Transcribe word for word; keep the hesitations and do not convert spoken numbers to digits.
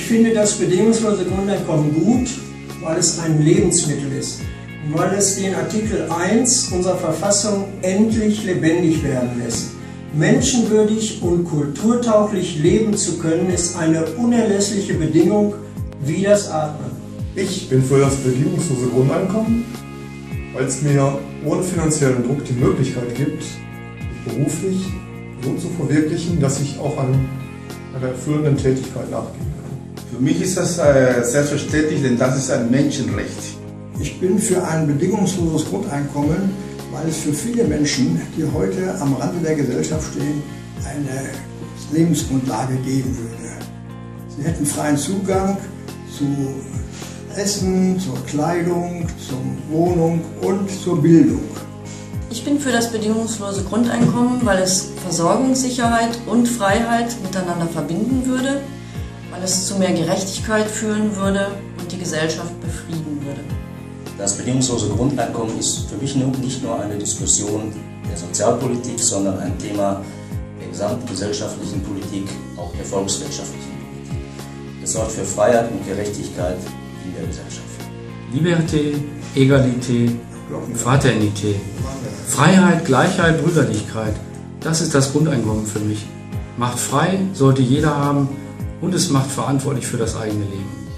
finde das bedingungslose Grundeinkommen gut, weil es ein Lebensmittel ist und weil es den Artikel eins unserer Verfassung endlich lebendig werden lässt. Menschenwürdig und kulturtauglich leben zu können, ist eine unerlässliche Bedingung wie das Atmen. Ich bin für das bedingungslose Grundeinkommen, weil es mir ohne finanziellen Druck die Möglichkeit gibt, mich beruflich so zu verwirklichen, dass ich auch an einer erfüllenden Tätigkeit nachgehen kann. Für mich ist das äh, selbstverständlich, denn das ist ein Menschenrecht. Ich bin für ein bedingungsloses Grundeinkommen, weil es für viele Menschen, die heute am Rande der Gesellschaft stehen, eine Lebensgrundlage geben würde. Sie hätten freien Zugang zu Essen, zur Kleidung, zur Wohnung und zur Bildung. Ich bin für das bedingungslose Grundeinkommen, weil es Versorgungssicherheit und Freiheit miteinander verbinden würde, weil es zu mehr Gerechtigkeit führen würde und die Gesellschaft befrieden würde. Das bedingungslose Grundeinkommen ist für mich nicht nur eine Diskussion der Sozialpolitik, sondern ein Thema der gesamten gesellschaftlichen Politik, auch der volkswirtschaftlichen Politik. Es sorgt für Freiheit und Gerechtigkeit in der Gesellschaft. Liberté, Egalité, Fraternité. Freiheit, Gleichheit, Brüderlichkeit. Das ist das Grundeinkommen für mich. Macht frei sollte jeder haben und es macht verantwortlich für das eigene Leben.